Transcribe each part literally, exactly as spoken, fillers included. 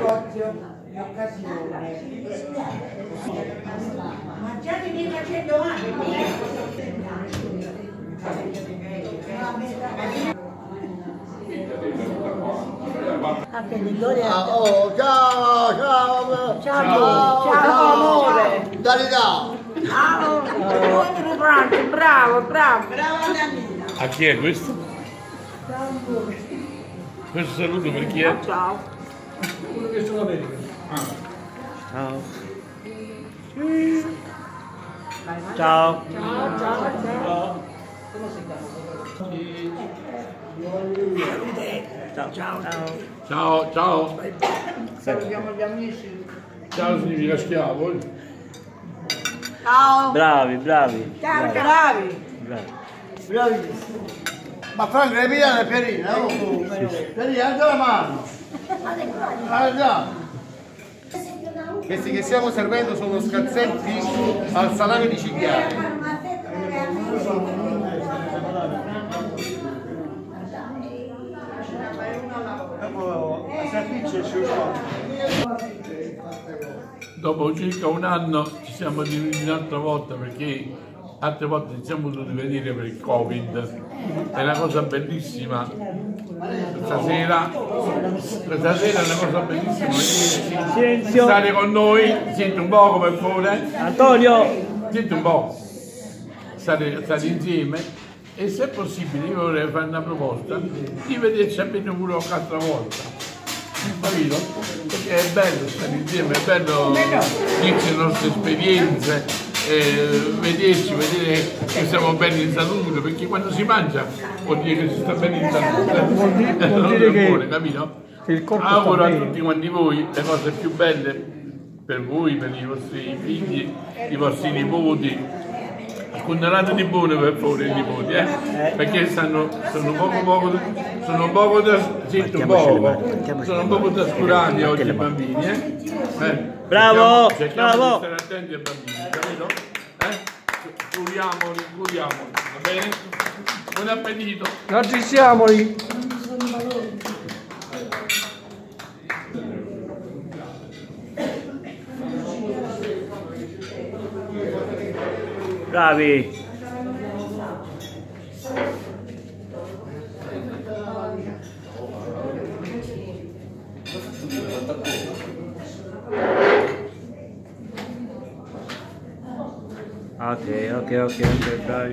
negozio di occasione. Ma già ti viene facendo Ah, Feliglioria. Ah, oh, ciao, ciao, Ciao, ciao, ciao amore. Dalida. Ciao, bravo, bravo, bravo. A chi è questo? Questo saluto per chi è? Ciao. Uno che sono America. Ciao. Ciao. Ciao, ciao, ciao. Ciao, ciao, ciao. Ciao, ciao. Salutiamo gli amici. Ciao significa schiavo. Ciao. Bravi, bravi. Ciao, bravi. bravi. Bravissimo. Ma Franco, le pigliare le Pierina, oh? Pierina, alza la mano. Alza. Questi che stiamo servendo sono scalzetti al salame di cinghiale. Dopo circa un anno ci siamo riuniti un'altra volta perché altre volte ci siamo dovuti vedere per il Covid. È una cosa bellissima. Stasera, questa sera è una cosa bellissima. Silenzio. Stare con noi, senti un po' come pure. Antonio. Senti un po'. Stare, stare insieme. E se è possibile io vorrei fare una proposta di vederci almeno pure un'altra volta. Capito? Perché è bello stare insieme, è bello dirci le nostre esperienze, eh, vederci, vedere che siamo bene in salute, perché quando si mangia vuol dire che si sta bene in salute. Vuol dire, vuol Non dire è che buone, capito? il corpo Auguro sta a bene. tutti quanti voi le cose più belle per voi, per i vostri figli, i vostri nipoti. Condannate di buone per favore i nipoti, eh? Perché stanno, sono poco poco, sono poco da, sento poco, sono poco trascurati oggi i bambini, eh? eh? Bravo, cerchiamo, cerchiamo bravo. di stare attenti ai bambini, capito? Eh? Curiamoli, curiamoli, va bene? Buon appetito! Non ci siamo lì. Bravi. Ok, ok, ok, ok, bravi.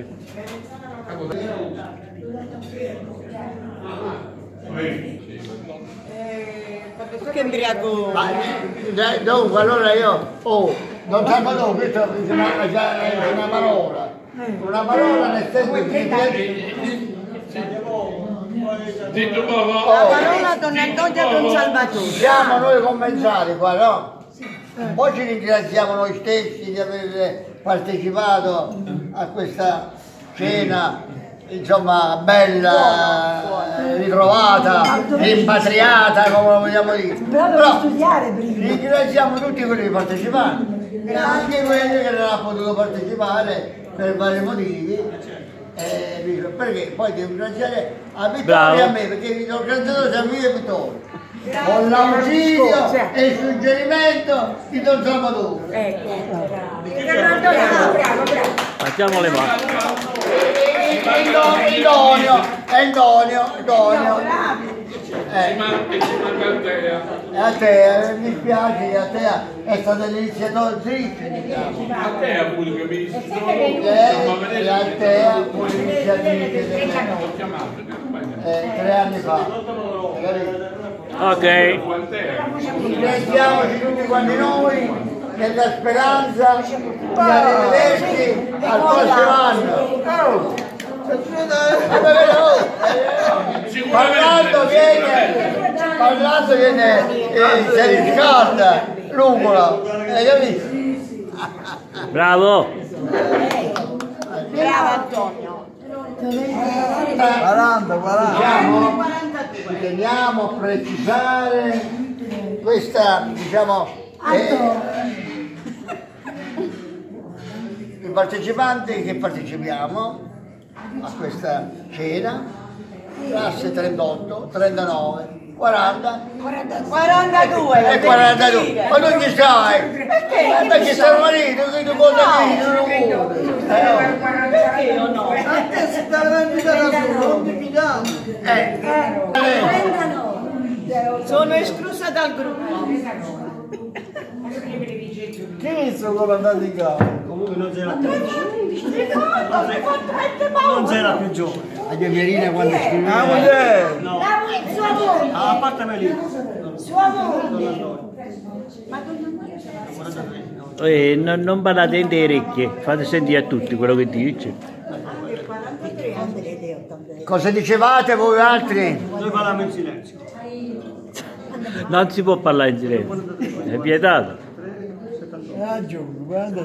Che embriaco. Ma, eh, dunque, allora io, oh, Don Salvatore, questa è una, è una parola. Una parola nel senso che... Zitto poco! La parola a Don Antonio e Don Salvatore. Siamo noi commensali qua, no? Poi ci ringraziamo noi stessi di aver partecipato a questa cena, insomma, bella, ritrovata, rimpatriata, come lo vogliamo dire. Però ringraziamo tutti quelli partecipanti e anche quelli che non hanno potuto partecipare per vari motivi. Eh, perché poi devo ringraziare a Vittorio e a me, perché l'organizzatore siamo io e Vittorio. Con l'ausilio e il suggerimento di Don Salvatore. Ecco. Bravo, bravo, bravo. Facciamo le mani. Idonio, Antonio, Idonio. Ci manca, ci manca il te. E a te, mi spiace, a te è stato l'iniziatore triste, diciamo. A te ha avuto che mi dici E a te fu l'iniziatrice l'ho chiamato, tre anni fa. Capito? Ok. Ringraziamoci tutti quanti noi nella speranza di arrivederci al prossimo anno. Parlando viene, parlando viene, eh, si riscalda, l'ugola, hai capito? Bravo. Bravo Antonio. quaranta, quaranta. Ci teniamo a precisare questa, diciamo, eh, i partecipanti che partecipiamo a questa cena, classe trentotto, trentanove, quaranta. quarantadue. E quarantadue. Ma tu chi sai? Perché? Guarda che sta il marito, che tu cosa dici? Non vuole. Perché io no? A te si sta vendendo da solo, non ti fidare. Eh. Sono esclusa dal gruppo. Che sono comandati in casa? Comunque non c'era più non c'era più giovane. A Gemierina quando scriveva. Ah, Ah, no. Sua moglie. A parte me lì. Sua moglie. Eh, non, non parlate in orecchie, fate sentire a tutti quello che dice. Cosa dicevate voi altri? Noi parliamo in silenzio. Non si può parlare in silenzio, è vietato. Ragione, guarda.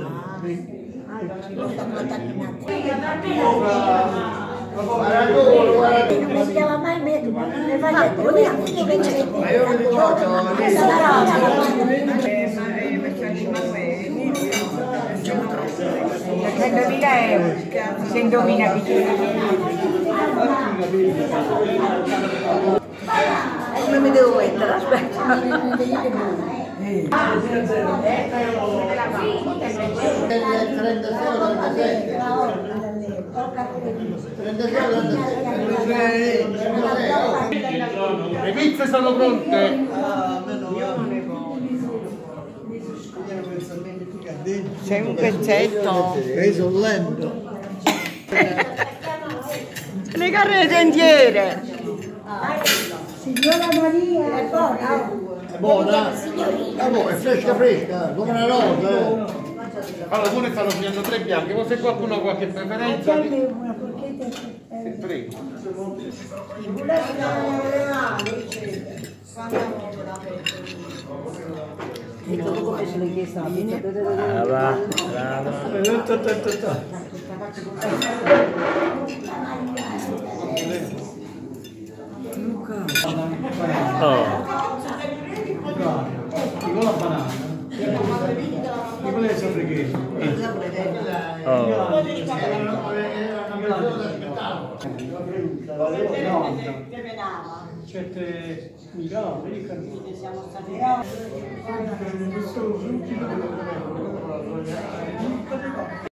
Non si chiama mai me, ne va a ma io mi ricordo centomila euro se indovina Come mi devo mettere? Aspetta. Le pizze sono pronte. Sei un pezzetto. Io sono lento. Le carne tendiere. Signora Maria, è buona? È buona? È buona, è fresca fresca, come una rosa. Eh. Allora, pure stanno finendo tre bianche, ma se qualcuno ha qualche preferenza. Una forchetta. Sì, prego. Brava, brava. Oh. Con la banana. Mi volete sapere Oh. Sette mila, siamo stati